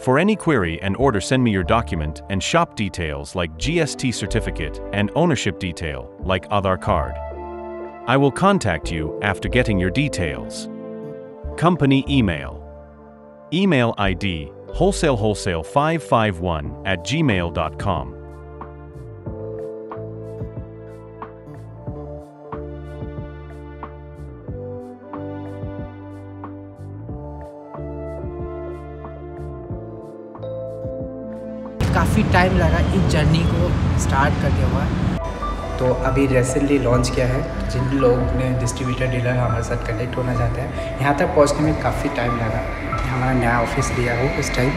For any query and order, send me your document and shop details like GST certificate and ownership detail like Aadhaar card. I will contact you after getting your details. Company email. Email ID wholesale551@gmail.com. काफ़ी time लगा इस journey को start करते हुए। तो अभी recently launch किया है। जिन लोग ने डिस्ट्रीब्यूटर डीलर हमारे साथ कनेक्ट होना चाहते हैं, यहाँ तक पहुँचने में काफ़ी टाइम लगा। हमारा नया ऑफिस लिया हो उस टाइम,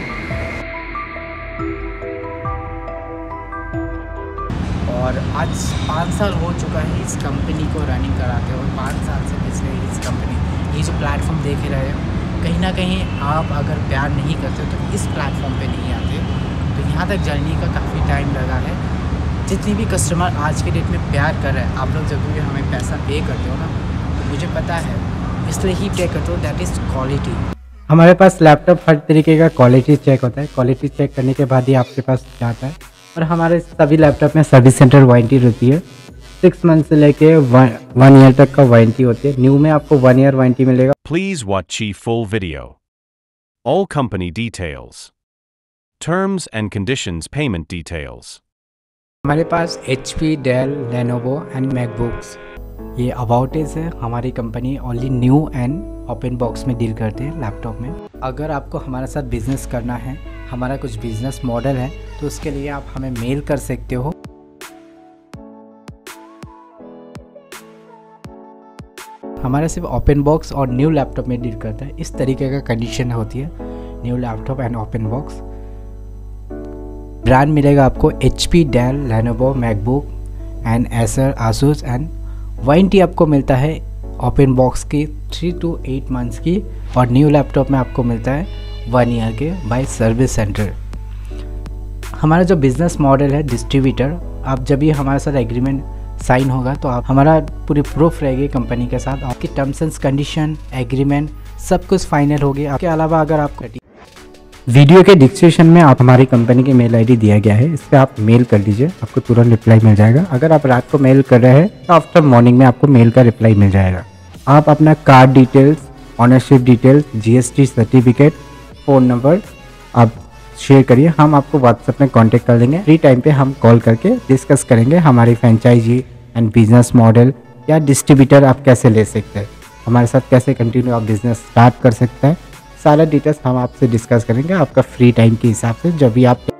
और आज 5 साल हो चुका है इस कंपनी को रनिंग कराते हुए। 5 साल से पिछले इस कंपनी, ये जो प्लेटफॉर्म देख रहे हो, कहीं ना कहीं आप अगर प्यार नहीं करते तो इस प्लेटफॉर्म पे नहीं आते। तो यहाँ तक जर्नी का काफ़ी टाइम लगा है। जितने भी कस्टमर आज के डेट में प्यार कर रहे हैं, आप लोग जब भी हमें पैसा पे करते हो ना, तो मुझे पता है इसलिए ही पे करते हो, दैट इज़ क्वालिटी। हमारे पास लैपटॉप हर तरीके का क्वालिटी चेक होता है। क्वालिटी चेक करने के बाद ही आपके पास जाता है। और हमारे सभी लैपटॉप में सर्विस सेंटर वारंटी रहती है। 6 मंथ से लेके 1 ईयर तक का वारंटी होती है। न्यू में आपको 1 ईयर वारंटी मिलेगा। Please watch the full video. All company details. Terms and conditions, payment details. हमारे पास HP, Dell, Lenovo and MacBooks, ये अबाउट इज है। हमारी company only new and open box में डील करते हैं लैपटॉप में। अगर आपको हमारे साथ बिजनेस करना है, हमारा कुछ बिजनेस मॉडल है, तो उसके लिए आप हमें मेल कर सकते हो। हमारा सिर्फ ओपन बॉक्स और न्यू लैपटॉप में डील करता है। इस तरीके का कंडीशन होती है new laptop and open box. Brand मिलेगा आपको HP, Dell, Lenovo, MacBook and Acer, Asus. And warranty आपको मिलता है ओपन बॉक्स की 3 to 8 मंथ्स की, और न्यू लैपटॉप में आपको मिलता है 1 ईयर के बाय सर्विस सेंटर। हमारा जो बिज़नेस मॉडल है डिस्ट्रीब्यूटर, आप जब भी हमारे साथ एग्रीमेंट साइन होगा तो आप हमारा पूरी प्रूफ रहेगी कंपनी के साथ। आपकी टर्म्स एंड कंडीशन, एग्रीमेंट सब कुछ फाइनल होगी। आपके अलावा अगर आपको वीडियो के डिस्क्रिप्शन में आप हमारी कंपनी की मेल आईडी दिया गया है, इस पर आप मेल कर दीजिए, आपको तुरंत रिप्लाई मिल जाएगा। अगर आप रात को मेल कर रहे हैं तो आफ्टर मॉर्निंग में आपको मेल का रिप्लाई मिल जाएगा। आप अपना card details, ownership details, GST certificate, phone number आप शेयर करिए। हम आपको व्हाट्सएप में कांटेक्ट कर लेंगे। फ्री टाइम पे हम कॉल करके डिस्कस करेंगे हमारी फ्रेंचाइजी एंड बिजनेस मॉडल या डिस्ट्रीब्यूटर आप कैसे ले सकते हैं, हमारे साथ कैसे कंटिन्यू आप बिजनेस स्टार्ट कर सकते हैं। सारा डिटेल्स हम आपसे डिस्कस करेंगे आपका फ्री टाइम के हिसाब से, जब भी आप